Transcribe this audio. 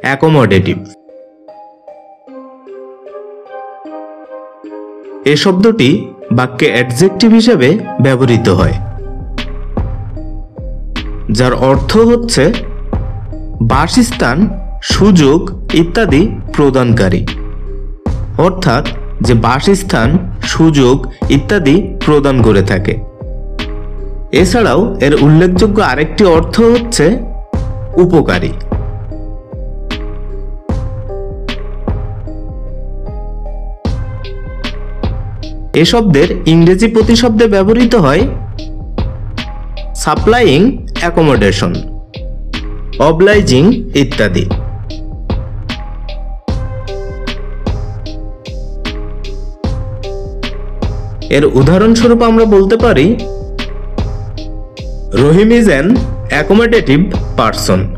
Accommodative. এ শব্দটি বাক্যে adjective হিসেবে ব্যবহৃত হয়, যার অর্থ হচ্ছে বাসস্থান, সুযোগ ইত্যাদি প্রদানকারী, অর্থাৎ যে বাসস্থান, সুযোগ ইত্যাদি প্রদান করে থাকে। এছাড়াও এর উল্লেখযোগ্য আরেকটি অর্থ হচ্ছে উপকারী। এ শব্দের ইংরেজি প্রতিশব্দে ব্যবহৃত হয় সাপ্লাইং অ্যাকোমোডেশন, অবলাইজিং ইত্যাদি। এর উদাহরণস্বরূপ আমরা বলতে পারি Rahim is an accommodative person.